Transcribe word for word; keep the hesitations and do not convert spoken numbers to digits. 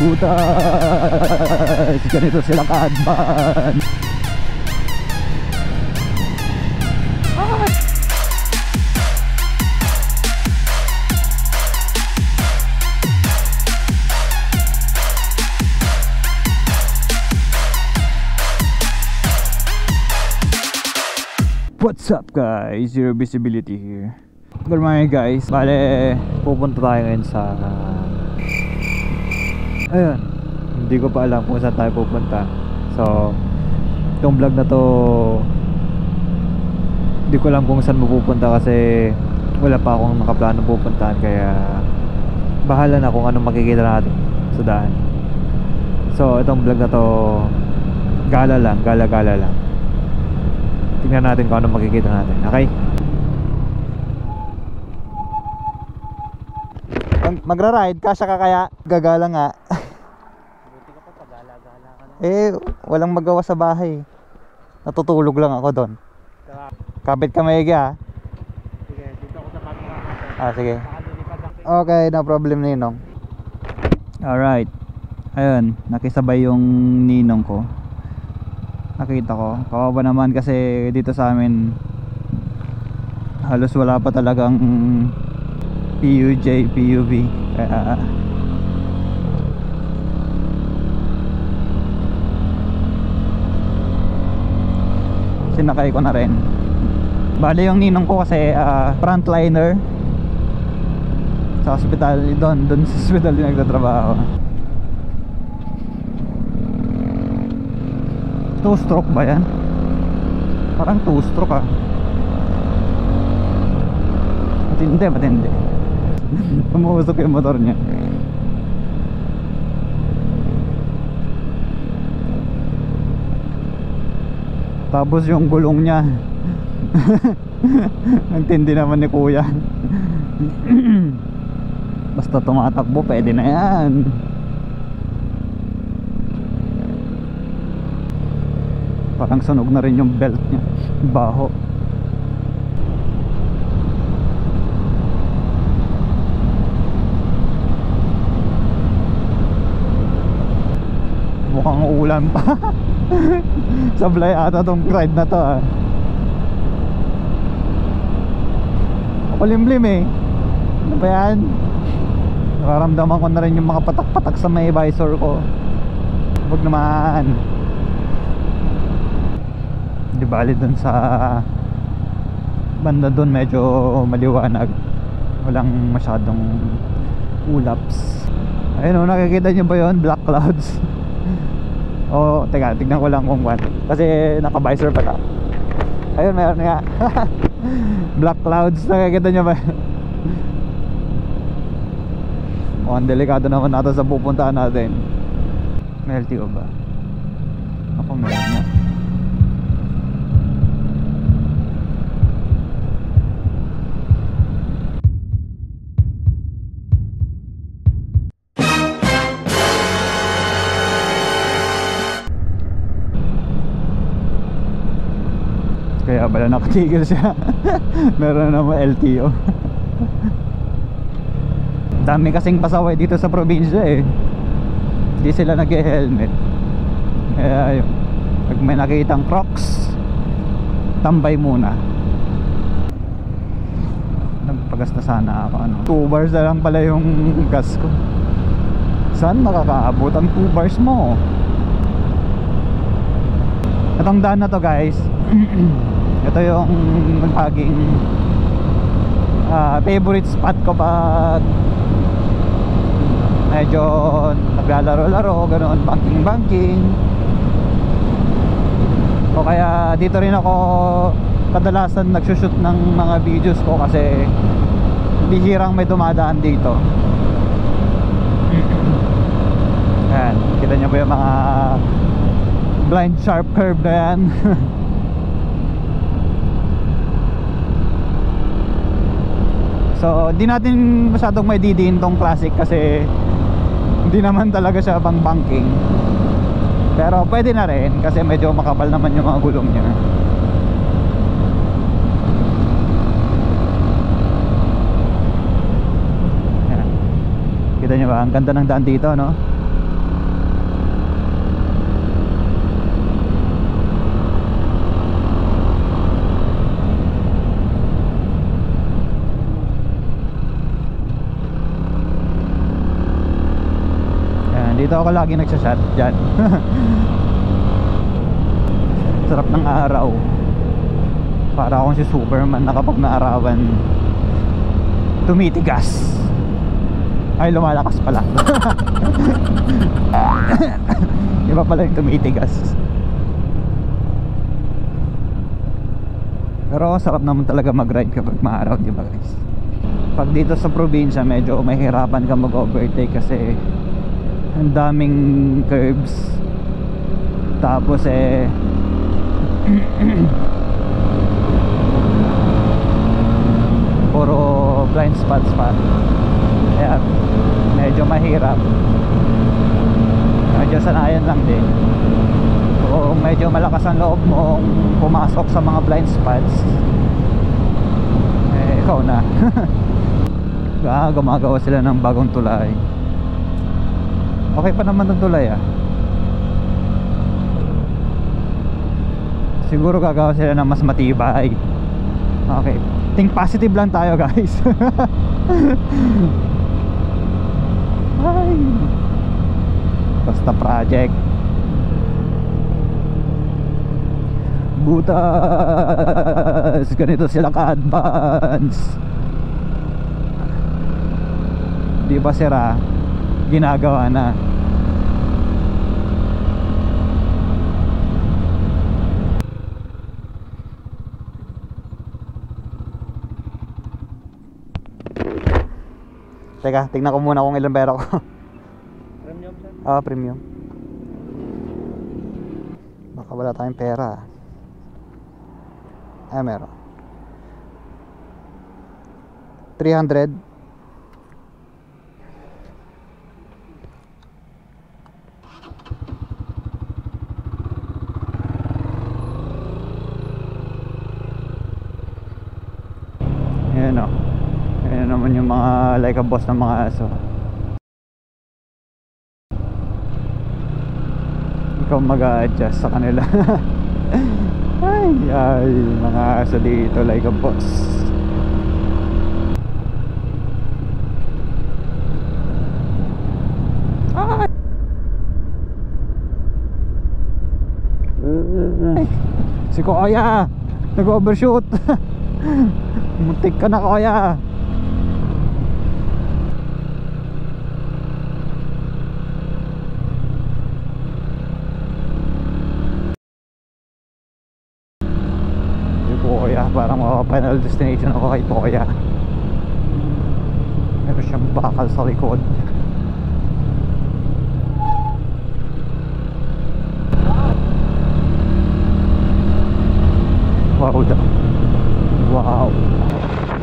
butas. Ganito sila ka-advance. What's up guys? Zero visibility here. Good morning guys. Bale, pupunta tayo ngayon sa ayun, hindi ko pa alam kung saan tayo pupunta. So, itong vlog na to hindi ko alam kung saan mapupunta kasi wala pa akong nakaplano pupuntahan. Kaya bahala na kung anong makikita natin sa daan. So, itong vlog na to gala lang, gala-gala lang. Tingnan natin kung ano makikita natin. Okay? Magra-ride, kasya ka kaya? Gagala nga. Buti ka pa, pagala-gala ka na. Eh, walang magawa sa bahay. Natutulog lang ako doon. Kabit ka maigi ha? Sige, dito ako sa camera. Ah, sige. Okay, no problem ninong. Alright. Ayun, nakisabay yung ninong ko. Nakita ko, kawawa naman kasi dito sa amin halos wala pa talagang P U J, P U V. Kaya sinakay ko na rin. Bali yung ninong ko kasi uh, frontliner sa hospital, doon, doon sa hospital din nagtatrabaho. Two stroke ba yan? Parang two stroke ah. Matindi, matindi. Umuusok yung motor niya. Tapos yung gulong niya ang tindi naman ni kuya. Basta tumatakbo pwede na yan. Parang sunog na rin yung belt niya. Baho. Mukhang ulan pa. Sablay ata tong ride na to ah. Kulimlim eh. Ano ba yan? Nararamdaman ko na rin yung mga patak-patak sa may visor ko. Huwag naman. Di bali dun sa banda dun medyo maliwanag, walang masyadong ulaps. Ayun o, nakikita nyo ba yun? Black clouds. O, teka, tignan ko lang kung what, kasi naka-visor pala. Ayun, meron nga. Black clouds, nakikita nyo ba? O, ang delikado naman natin sa pupuntaan natin. May L T O ba? Ako meron nga. Kaya pala nakatigil siya. Meron naman L T O. Dami kasing pasaway dito sa probinsya eh. Hindi sila nag-helmet. Kaya yun, pag may nakitang Crocs, tambay muna. Nagpagas na sana ako ano. two bars na lang pala yung gas ko. Saan makakaabot ang two bars mo? Itong daan na to guys, ito yung magiging uh, favorite spot ko pag medyo naglalaro-laro, ganoon, banking-banking. O kaya dito rin ako kadalasan nagsushoot ng mga videos ko kasi bihirang may dumadaan dito. Ayan, kita nyo ba yung mga blind sharp curve na yan? So di natin masyadong may didiin tong Classic kasi hindi naman talaga siya pang banking. Pero pwede na rin kasi medyo makapal naman yung mga gulong niya. Ayan. Kita nyo ba? Ang ganda ng daan dito, no? Dito ako lagi nagsashot dyan. Sarap ng araw. Para akong si Superman na kapag naarawan tumitigas. Ay, lumalakas pala. Iba pala yung tumitigas. Pero sarap naman talaga mag-ride kapag maaraw, di ba guys? Pag dito sa probinsya, medyo mahirapan ka mag-overtake kasi ang daming curbs. Tapos eh puro blind spots pa. Kaya medyo mahirap. Medyo sanayan lang din. So medyo malakas ang loob mong pumasok sa mga blind spots, eh ikaw na. Ah, gumagawa sila ng bagong tulay. Okay pa naman ang tulay ah. Siguro gagawa sila ng mas matibay. Okay, think positive lang tayo guys. Ay, basta project. Butas, ganito sila ka-advance. Di ba sira? Ginagawa na. Teka, tignan ko muna kung ilang pera ko. Premium sir? Ah, premium. Baka wala tayong pera. Ay, meron. three hundred. Ayan o. Ayan naman yung mga like a boss ng mga aso. Ikaw mag-a-adjust sa kanila. Ay, ay, mga aso dito like a boss. Ay! Ay! Si Kuya nag-overshoot. Muntik ka na, Kuya. Kuya, parang maka-final destination ako kay Kuya. Meron siyang bakal sa likod. Wow daw. Wow.